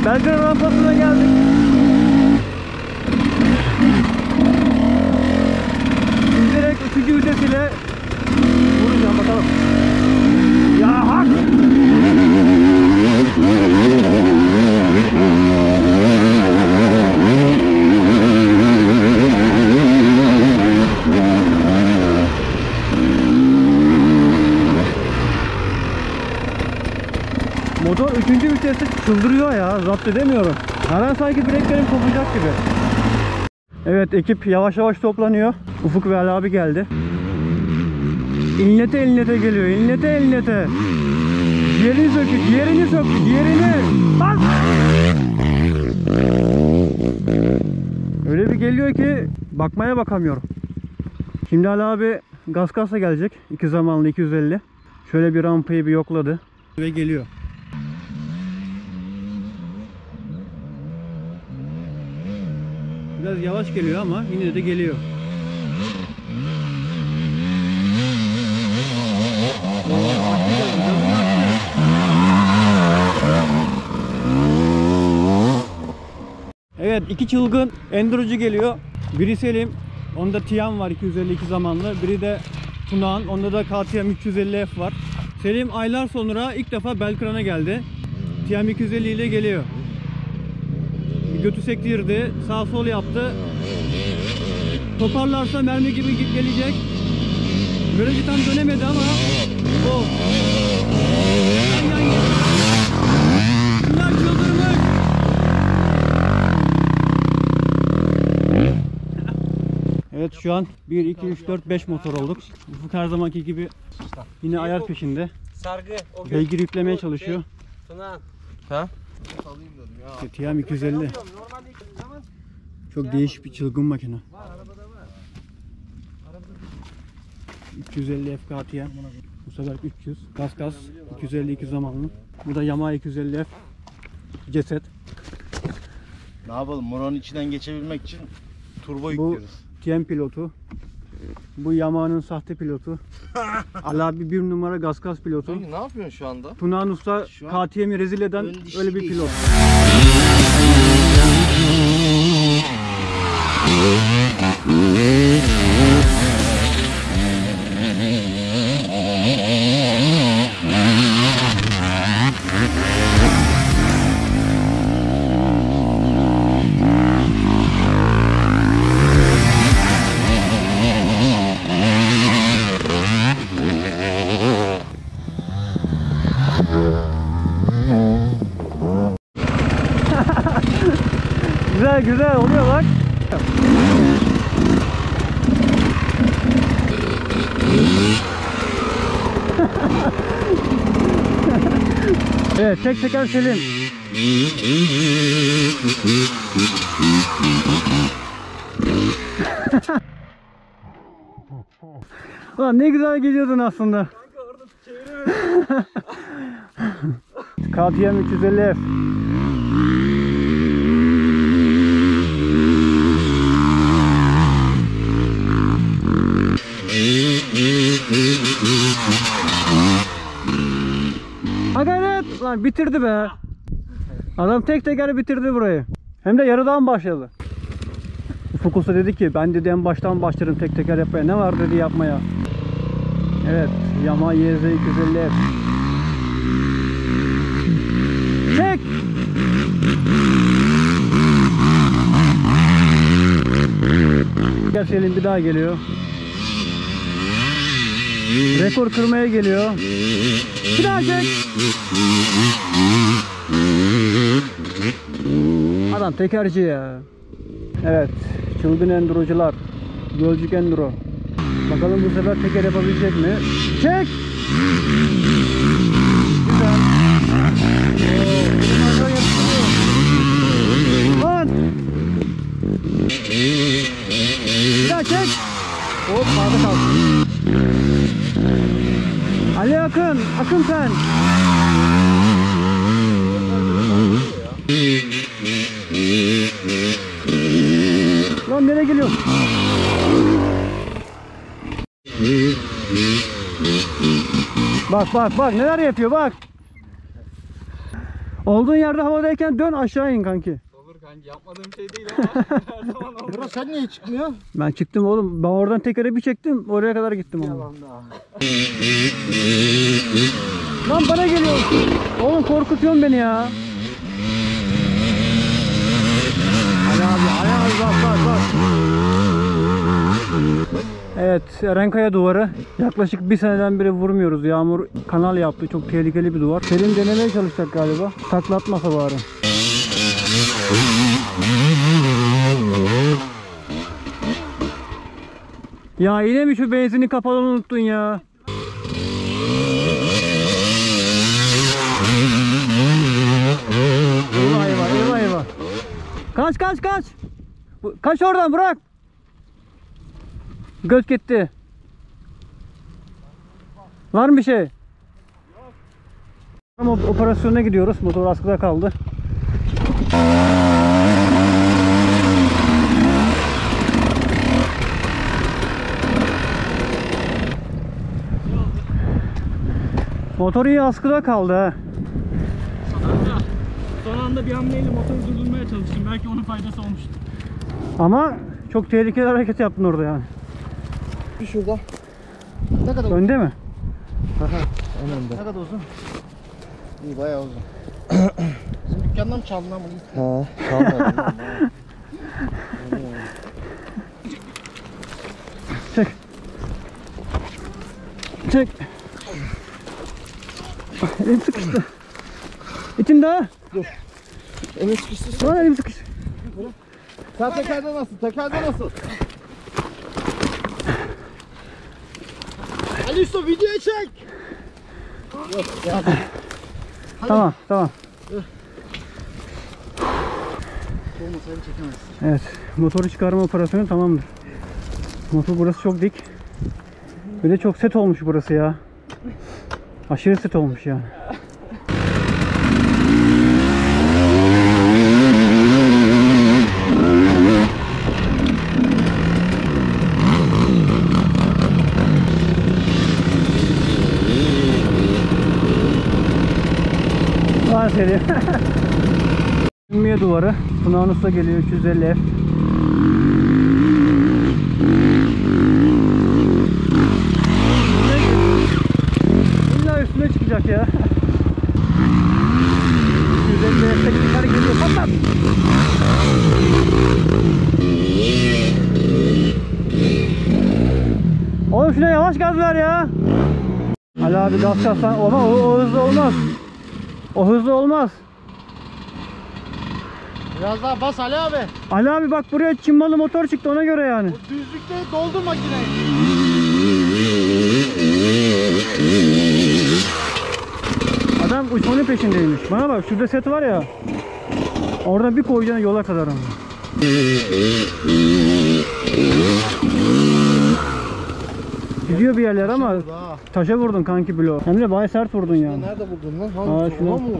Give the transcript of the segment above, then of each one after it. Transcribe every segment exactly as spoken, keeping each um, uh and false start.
Belgrad rampasına geldik. Şimdi direkt üçüncü vites ile vuracağım bakalım. Ya hak! Motor üçüncü viteste çıldırıyor ya, zapt edemiyorum. Her an sanki bileklerim kopacak gibi. Evet, ekip yavaş yavaş toplanıyor. Ufuk ve Ali abi geldi. İnlete inlete geliyor, inlete inlete. Diğerini söktü, diğerini söktü, diğerini. Bas! Öyle bir geliyor ki bakmaya bakamıyorum. Şimdi Ali abi gaz gazla gelecek. İki zamanlı iki yüz elli. Şöyle bir rampayı bir yokladı. Ve geliyor. Biraz yavaş geliyor ama yine de geliyor. Evet, iki çılgın endurocu geliyor. Biri Selim, onda Tiam var iki yüz elli iki zamanlı. Biri de Tunağan, onda da K T M üç yüz elli F var. Selim aylar sonra ilk defa Belkran'a geldi. Tiam iki yüz elli ile geliyor. Götü sektirdi, sağ sol yaptı. Toparlarsa mermi gibi gelecek. Virajı tam dönemedi ama o. Yan yan yan. Bunlar çıldırmış. Evet, şu an bir, iki, üç, dört, beş motor olduk. Ufuk her zamanki gibi yine ayar peşinde. Beygir yüklemeye çalışıyor. Ha? T M iki yüz elli. Çok değişik bir çılgın makine. üç yüz elli F K T M. Bu sefer üç yüz. Gaz gaz iki yüz elli iki zamanlı. Bu da Yamaha iki yüz elli F. Ceset. Ne yapalım? Moronun içinden geçebilmek için turbo Bu yüklüyoruz. T M pilotu. Bu Yamaha'nın sahte pilotu. Ali abi bir numara gaz gaz pilotu. Peki, ne yapıyorsun şu anda? Tunağan Usta K T M'i rezil eden öyle bir pilot. Güzel güzel oluyor bak. Evet, tek teker Selim. Ulan ne güzel geliyordun aslında. K T M üç yüz elli F. Ha gayret! Lan bitirdi be. Adam tek teker bitirdi burayı. Hem de yarıdan başladı. Ufuk Usta dedi ki ben dedi en baştan başlarım tek teker yapmaya. Ne var dedi yapmaya. Evet, Yamaha Y Z iki yüz elli F. Çek! Gel Selim bir daha geliyor. Rekor kırmaya geliyor. Bir daha çek. Adam tekerci ya. Evet, çılgın endurocular. Gölcük enduro. Bakalım bu sefer teker yapabilecek mi? Çek. Güzel. Lan. Bir daha çek. Hop, sağda kaldı. Ali Akın, Akın sen. Lan nereye geliyorsun? Bak bak bak neler yapıyor bak. Olduğun yerde havadayken dön aşağı in kanki. Olur kanki, yapmadığım şey değil ama her zaman olur. Burası sen niye çıkmıyor? Ben çıktım oğlum. Ben oradan tekere bir çektim. Oraya kadar gittim ama. Yalan da. Lan bana geliyor. Oğlum korkutuyorsun beni ya. Ali abi, Ali abi bak bak bak. Evet, Erenkaya duvarı. Yaklaşık bir seneden beri vurmuyoruz. Yağmur kanal yaptı. Çok tehlikeli bir duvar. Selim denemeye çalışacak galiba. Taklatmasa bari. Ya yine mi şu benzini kapalı unuttun ya? Eyvah eyvah eyvah eyvah. Kaç kaç kaç. Bu- Kaç oradan, bırak. Göz gitti. Var mı bir şey? Yok. Operasyona gidiyoruz. Motor askıda kaldı. Motor iyi askıda kaldı ha. Son anda bir hamleyle motoru durdurmaya çalıştım. Belki onun faydası olmuştur. Ama çok tehlikeli hareket yaptın orada yani. Bir şurada. Ne kadar uzun? Önde mi? Aha, en önde. Ne kadar uzun? İyi, bayağı uzun. Bizim dükkandan mı çaldın lan bunu? Ha, çalmadım. Çek. Çek. Elim sıkıştı. İçin daha. Dur. Emin sıkıştı. Lan elim sıkıştı. Sen tekerde nasıl? Tekerde nasıl? Ali Usta videoyu çek. Yok ya. Tamam tamam. Olmasaydı çekemezsin. Evet, motoru çıkarma operasyonu tamamdır. Motor burası çok dik. Bir de çok set olmuş burası ya. Aşırı set olmuş yani. Var seri. Ümmiye duvarı. Tunağın Usta geliyor üç yüz elli F. İlla üstüne çıkacak ya. üç yüz elli F'teki bir kere geliyor. Patlat. Oğlum şuna yavaş gaz ver ya. Ali abi gaz çalsan ama o, o hızlı olmaz. O hızlı olmaz. Biraz daha bas Ali abi. Ali abi bak buraya çimmalı motor çıktı ona göre yani. O düzlükte doldur makineyi. Adam uçmanın peşindeymiş. Bana bak şurada set var ya. Orada bir koyacaksın yola kadar ama. Gidiyor bir yerler ama taşa vurdun kanki bloğu. Hem de bayağı sert vurdun yani. Nerede buldun lan? Aa, Hangi şunu- şuna mı vurdun?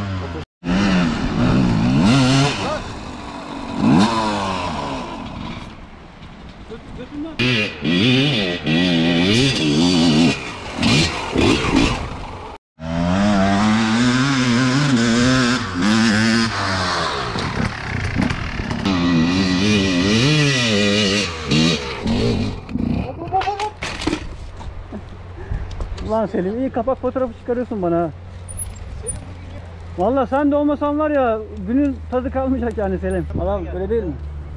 Lan Selim iyi kapak fotoğrafı çıkarıyorsun bana ha. Vallahi sen de olmasan var ya günün tadı kalmayacak yani Selim. Adam öyle değil mi?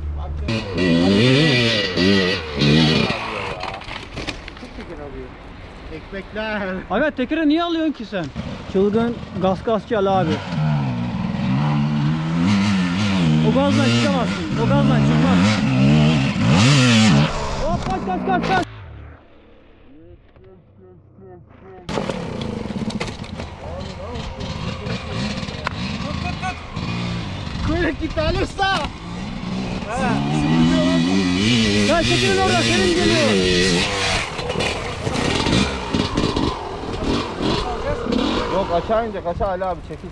Ekmekler. Aga tekere niye alıyorsun ki sen? Çılgın gaz gasçı Ali abi. O gazdan çıkamazsın. O gazdan çıkmaz. Hop kaç kaç kaç kaç. Kuyruk gitti Ali Usta. Ya çekilin orada Selim geliyor. Yok aşağı inecek, aşağı Ali abi çekil.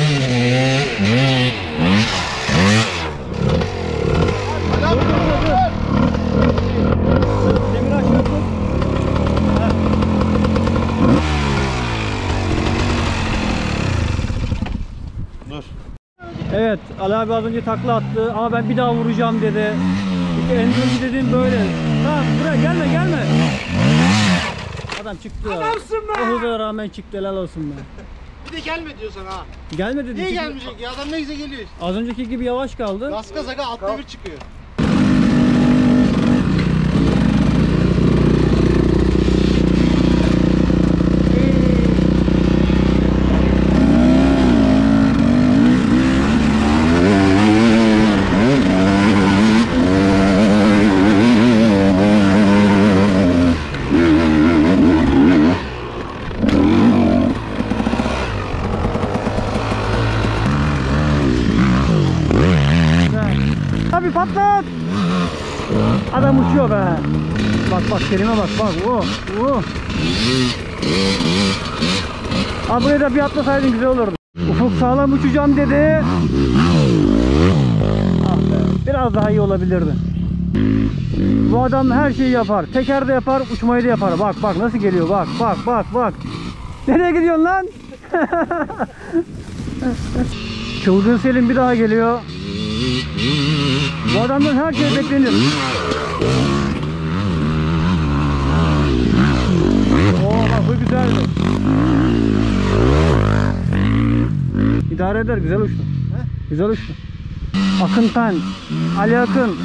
Ali abi dur dur dur. Demir açıyorsun. Ali abi az önce takla attı ama ben bir daha vuracağım dedi. İşte endürocu dediğim böyle. Tamam buraya gelme gelme. Adam çıktı ya. Adamsın be! O hıza rağmen çıktı, helal olsun be. Bir de gelme diyorsan ha. Gelme dedi. Niye çünkü gelmeyecek ya? Adam ne güzel geliyor işte. Az önceki gibi yavaş kaldı. Gaz gaz aga altta bir çıkıyor. Abi patlat. Adam uçuyor be. Bak bak Kerim'e bak bak. Oh, oh. Abi buraya da bir atlasaydın güzel olurdu. Ufuk sağlam uçacağım dedi. Ah be, biraz daha iyi olabilirdi. Bu adam her şeyi yapar. Teker de yapar, uçmayı da yapar. Bak bak nasıl geliyor. Bak bak bak bak. Nereye gidiyorsun lan? Çılgın Selim bir daha geliyor. Bu adamdan her şey beklenir. Oo bak bu güzeldi. İdare eder, güzel uçtu. He? Güzel uçtu. Akın Tan, Ali Akın.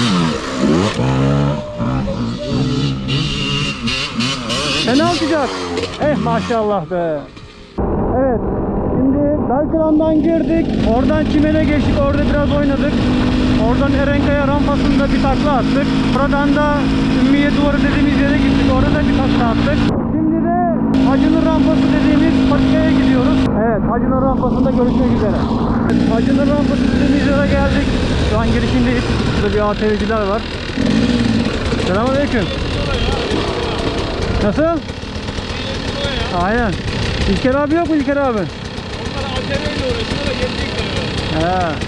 Fena uçacak. Eh maşallah be. Evet. Şimdi Belkıran'dan girdik. Oradan Çimen'e geçtik. Orada biraz oynadık. Oradan Erenkaya rampasında bir takla attık. Buradan da Ümmiye Duvarı dediğimiz yere gittik. Orada da bir takla attık. Şimdi de Hacı'nın rampası dediğimiz patikaya gidiyoruz. Evet, Hacı'nın rampasında görüşmek üzere. Evet, Hacı'nın rampası dediğimiz yere geldik. Şu an girişindeyiz. Burada bir A T V'ciler var. Selamünaleyküm. Nasıl? Aynen. İlker abi yok mu İlker abi? Onlar A T V ile uğraşıyor da gelecekler. He.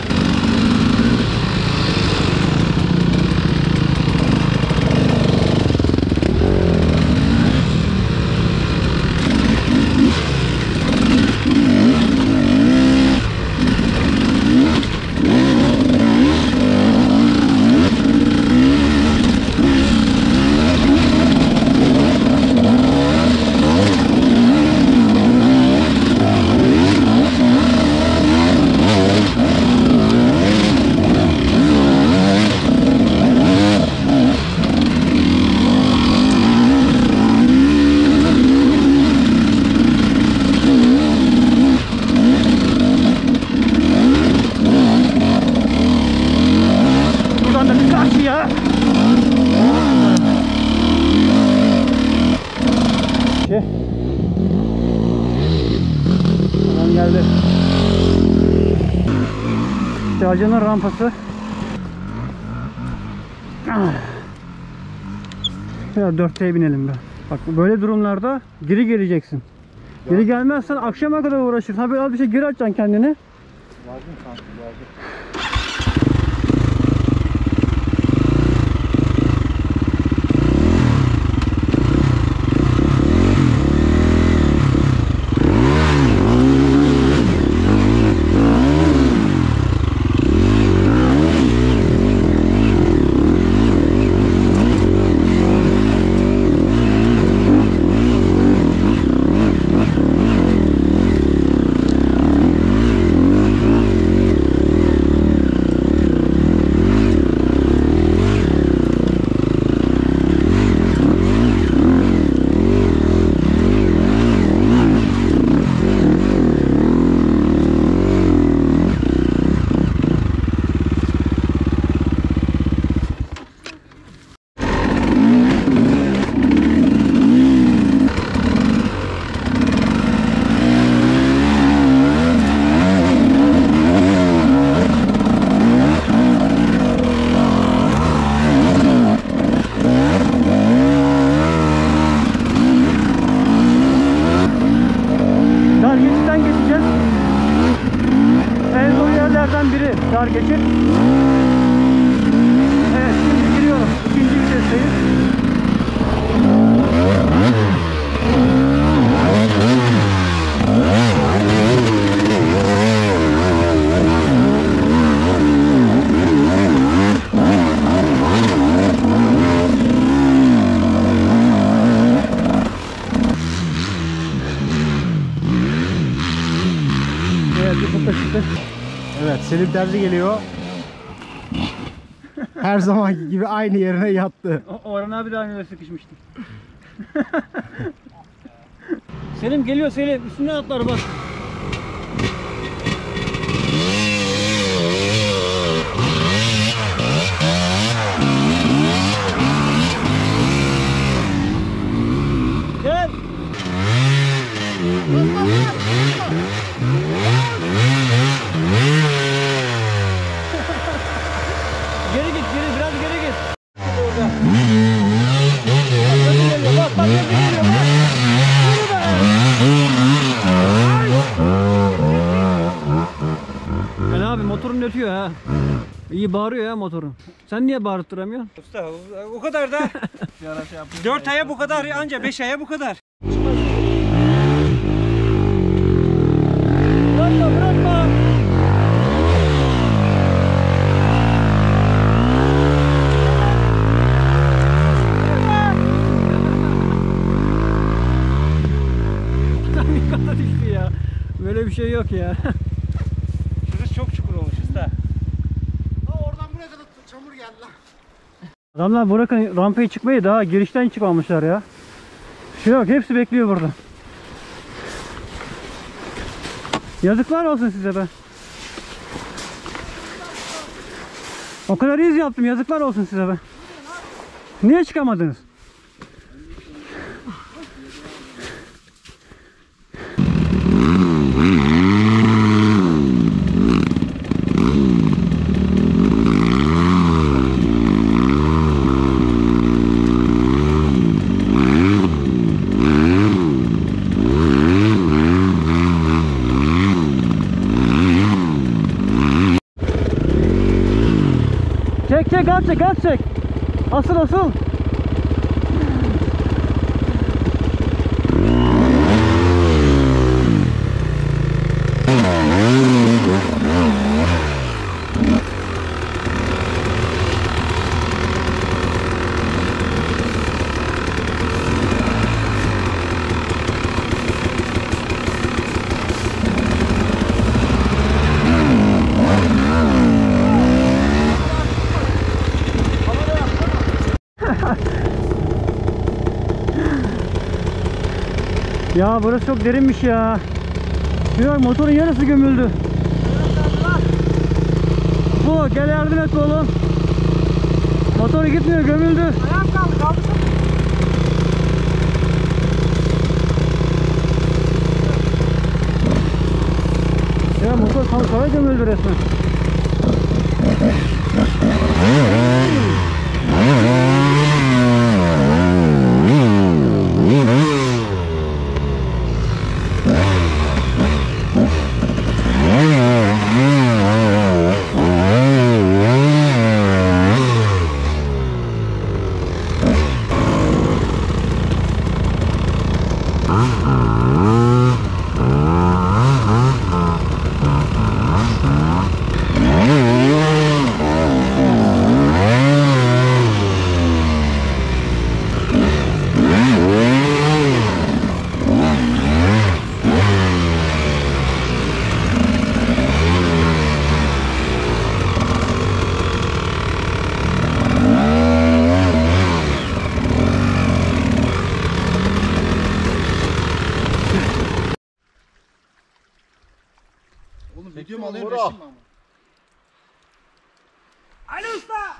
Adam geldi. İşte Hacı'nın rampası. Ya dörtteye binelim be. Bak böyle durumlarda geri geleceksin. Geri gelmezsen akşama kadar uğraşırsın. Ha böyle az bir şey geri açacaksın kendini. Lazım sanki lazım. Selim Terzi geliyor. Her zamanki gibi aynı yerine yattı. O- Orhan abi de aynı yere sıkışmıştı. Selim geliyor Selim. Üstüne atlar bak. Gel. Geri git geri biraz geri git. Orada. Bak bak geliyor, bak bak geliyor, bak. Yürü be. Ali abi motorun ötüyor ha. İyi bağırıyor ya motorun. Sen niye bağırttıramıyorsun? Usta o kadar da dört aya bu kadar anca beş aya bu kadar. Bırakma bırakma. Yıkata düştü ya. Böyle bir şey yok ya. Şurası çok çukur olmuş usta. Ha, oradan buraya kadar çamur geldi lan. Adamlar bırakın rampayı çıkmayı daha girişten çıkmamışlar ya. Şey yok hepsi bekliyor burada. Yazıklar olsun size be. O kadar iz yaptım yazıklar olsun size be. Niye çıkamadınız? Çek çek at çek at çek. Asıl asıl. Ya burası çok derinmiş ya. Şuraya motorun yarısı gömüldü. Bu gel yardım et oğlum. Motoru gitmiyor gömüldü. Ayağım kaldı kaldı. Ya motor kara gömüldü resmen. Oğlum video mu alayım resim mi ama? Ali usta.